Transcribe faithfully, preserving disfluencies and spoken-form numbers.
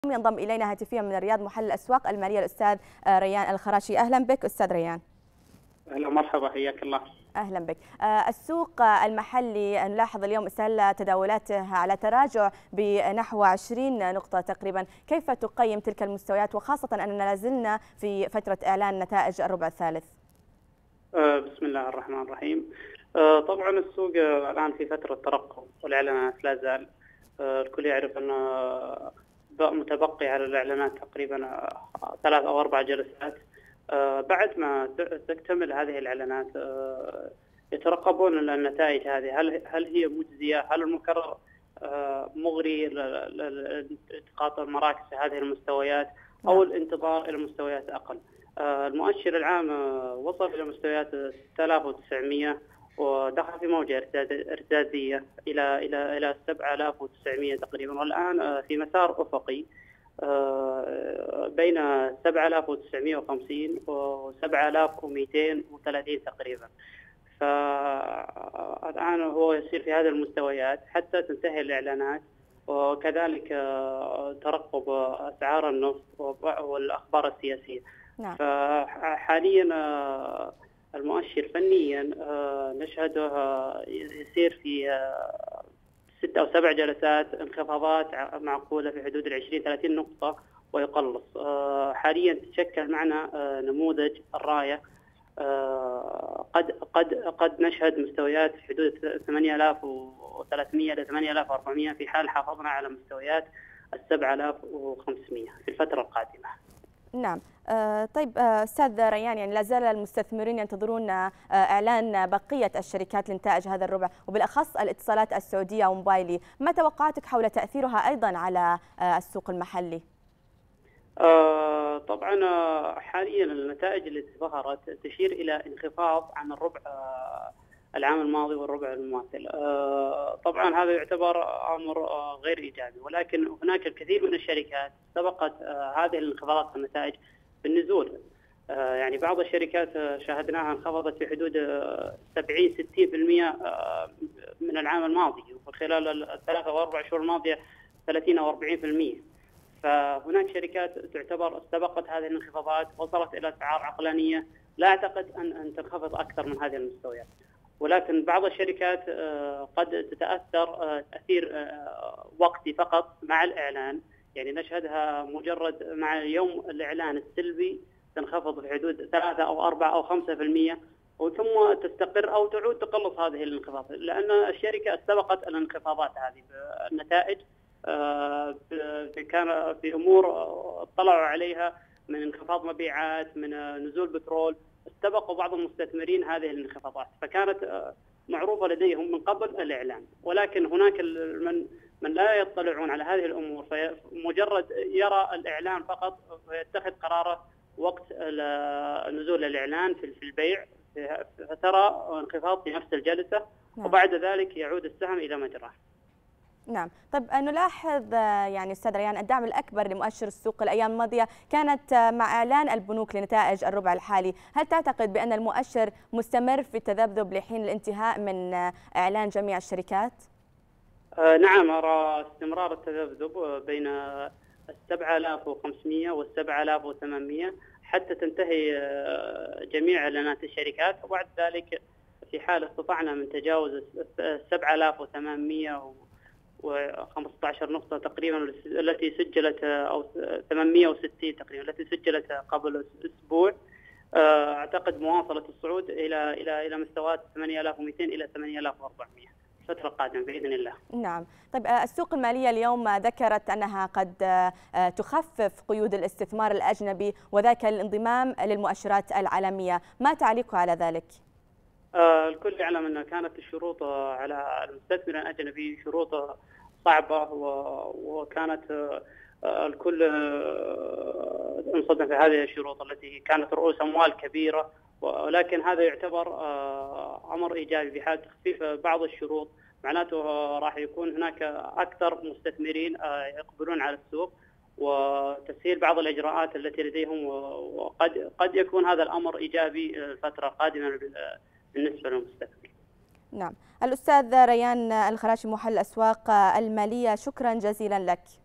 ينضم إلينا هاتفيا من الرياض محلل الأسواق المالية الأستاذ ريان الخراشي. أهلا بك أستاذ ريان. أهلا مرحبا، حياك الله. أهلا بك. السوق المحلي نلاحظ اليوم استهل تداولاته على تراجع بنحو عشرين نقطة تقريبا، كيف تقيم تلك المستويات وخاصة أننا لازلنا في فترة إعلان نتائج الربع الثالث؟ بسم الله الرحمن الرحيم. طبعا السوق الآن في فترة ترقب والإعلانات لا زال. الكل يعرف أن متبقي على الإعلانات تقريبا ثلاث أو أربع جلسات. بعد ما تكتمل هذه الإعلانات يترقبون النتائج هذه، هل هل هي مجزية؟ هل المكرر مغري لالتقاط المراكز في هذه المستويات أو الانتظار إلى مستويات أقل؟ المؤشر العام وصل إلى مستويات ستة آلاف وتسعمئة ودخل في موجة ارتدادية إلى إلى إلى سبعة آلاف وتسعمئة تقريبا، والآن في مسار أفقي بين سبعة آلاف وتسعمئة وخمسين و سبعة آلاف ومئتين وثلاثين تقريبا. فالآن هو يسير في هذه المستويات حتى تنتهي الإعلانات، وكذلك ترقب أسعار النفط والأخبار السياسية. نعم. فحاليا المؤشر فنيا نشهده يسير في ست أو سبع جلسات انخفاضات معقولة في حدود العشرين ثلاثين نقطة ويقلص. حاليا تشكل معنا نموذج الراية، قد قد قد نشهد مستويات في حدود ثمانية آلاف وثلاثمئة إلى ثمانية آلاف وأربعمئة في حال حافظنا على مستويات السبعة آلاف وخمسمئة في الفترة القادمة. نعم. آه طيب آه أستاذ ريان، يعني لا زال المستثمرين ينتظرون آه إعلان بقية الشركات لإنتاج هذا الربع وبالأخص الاتصالات السعودية وموبايلي، ما توقعاتك حول تأثيرها أيضا على آه السوق المحلي؟ آه طبعا آه حاليا النتائج التي ظهرت تشير إلى انخفاض عن الربع آه العام الماضي والربع المماثل. آه طبعا هذا يعتبر أمر آه غير إيجابي، ولكن هناك الكثير من الشركات سبقت آه هذه الانخفاضات في النتائج بالنزول. آه يعني بعض الشركات آه شاهدناها انخفضت في حدود آه سبعين ستين بالمئة آه من العام الماضي، وخلال الثلاثة أو أربع شهور الماضية ثلاثين أو أربعين بالمئة. فهناك شركات تعتبر سبقت هذه الانخفاضات، وصلت إلى أسعار عقلانية لا أعتقد أن أن تنخفض أكثر من هذه المستويات. ولكن بعض الشركات قد تتأثر تأثير وقتي فقط مع الإعلان، يعني نشهدها مجرد مع يوم الإعلان السلبي تنخفض في حدود ثلاثة أو أربعة أو خمسة في المئة، وثم تستقر أو تعود تقلص هذه الانخفاضات، لأن الشركة سبقت الانخفاضات هذه بالنتائج. كان في أمور اطلعوا عليها من انخفاض مبيعات، من نزول بترول، استبقوا بعض المستثمرين هذه الانخفاضات، فكانت معروفة لديهم من قبل الإعلان. ولكن هناك من من لا يطلعون على هذه الأمور، فمجرد يرى الإعلان فقط ويتخذ قراره وقت نزول الإعلان في البيع، فترى انخفاض في نفس الجلسة وبعد ذلك يعود السهم إلى مجراه. نعم. طيب نلاحظ يعني أستاذ ريان الدعم الأكبر لمؤشر السوق الأيام الماضية كانت مع إعلان البنوك لنتائج الربع الحالي، هل تعتقد بأن المؤشر مستمر في التذبذب لحين الانتهاء من إعلان جميع الشركات؟ آه نعم، أرى استمرار التذبذب بين السبعة آلاف وخمسمئة والسبعة آلاف وثمانمئة حتى تنتهي جميع إعلانات الشركات، وبعد ذلك في حال استطعنا من تجاوز السبعة آلاف وثمانمئة وخمسة عشر نقطة تقريبا التي سجلت، أو ثمانمئة وستين تقريبا التي سجلت قبل أسبوع، أعتقد مواصلة الصعود إلى إلى إلى مستويات ثمانية آلاف ومئتين إلى ثمانية آلاف وأربعمئة الفترة القادمة بإذن الله. نعم. طيب السوق المالية اليوم ذكرت أنها قد تخفف قيود الاستثمار الأجنبي وذاك الانضمام للمؤشرات العالمية، ما تعليقه على ذلك؟ آه الكل يعلم أن كانت الشروط على المستثمر الأجنبي شروط صعبة، وكانت آه الكل آه انصدم في هذه الشروط التي كانت رؤوس أموال كبيرة، ولكن هذا يعتبر آه أمر إيجابي. بحال تخفيف بعض الشروط معناته راح يكون هناك أكثر مستثمرين آه يقبلون على السوق وتسهيل بعض الإجراءات التي لديهم، وقد قد يكون هذا الأمر إيجابي الفترة القادمة بالنسبة للمستثمر. نعم. الأستاذ ريان الخراشي محلل الأسواق المالية، شكرا جزيلا لك.